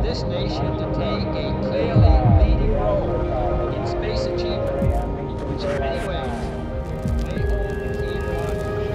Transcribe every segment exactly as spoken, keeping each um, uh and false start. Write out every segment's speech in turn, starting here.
this nation to take a clearly leading role in space achievement, which in many ways may hold the key to our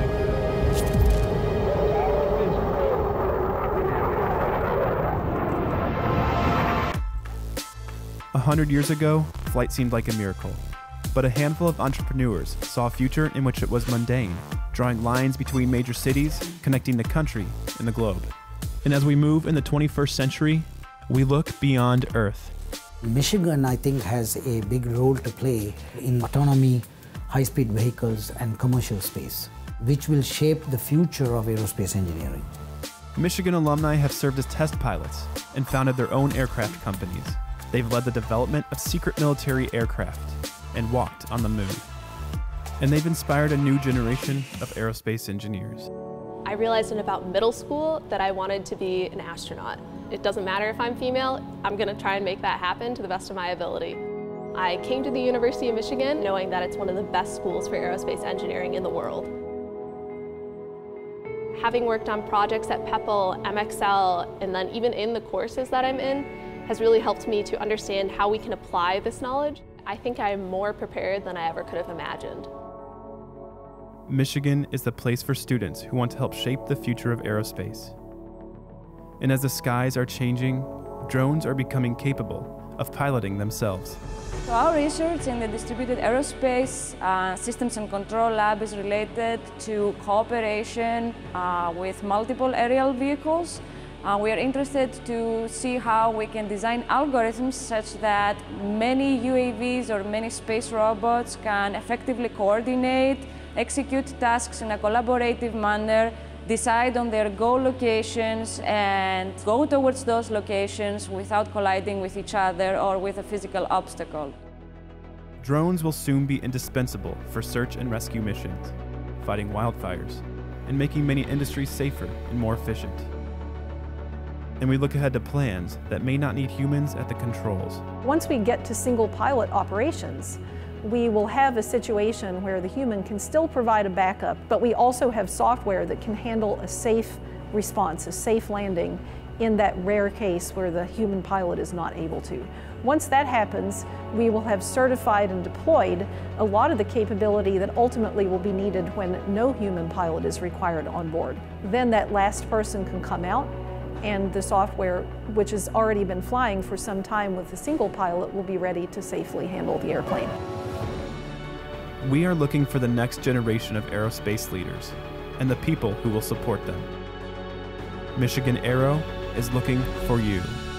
A hundred years ago, flight seemed like a miracle. But a handful of entrepreneurs saw a future in which it was mundane, drawing lines between major cities, connecting the country and the globe. And as we move in the twenty-first century, we look beyond Earth. Michigan, I think, has a big role to play in autonomy, high-speed vehicles, and commercial space, which will shape the future of aerospace engineering. Michigan alumni have served as test pilots and founded their own aircraft companies. They've led the development of secret military aircraft and walked on the moon. And they've inspired a new generation of aerospace engineers. I realized in about middle school that I wanted to be an astronaut. It doesn't matter if I'm female, I'm gonna try and make that happen to the best of my ability. I came to the University of Michigan knowing that it's one of the best schools for aerospace engineering in the world. Having worked on projects at PEPL, M X L, and then even in the courses that I'm in, has really helped me to understand how we can apply this knowledge. I think I'm more prepared than I ever could have imagined. Michigan is the place for students who want to help shape the future of aerospace. And as the skies are changing, drones are becoming capable of piloting themselves. So our research in the Distributed Aerospace uh, Systems and Control Lab is related to cooperation uh, with multiple aerial vehicles. Uh, we are interested to see how we can design algorithms such that many U A Vs or many space robots can effectively coordinate, execute tasks in a collaborative manner, decide on their goal locations, and go towards those locations without colliding with each other or with a physical obstacle. Drones will soon be indispensable for search and rescue missions, fighting wildfires, and making many industries safer and more efficient. And we look ahead to plans that may not need humans at the controls. Once we get to single pilot operations, we will have a situation where the human can still provide a backup, but we also have software that can handle a safe response, a safe landing in that rare case where the human pilot is not able to. Once that happens, we will have certified and deployed a lot of the capability that ultimately will be needed when no human pilot is required on board. Then that last person can come out, and the software, which has already been flying for some time with a single pilot, will be ready to safely handle the airplane. We are looking for the next generation of aerospace leaders and the people who will support them. Michigan Aero is looking for you.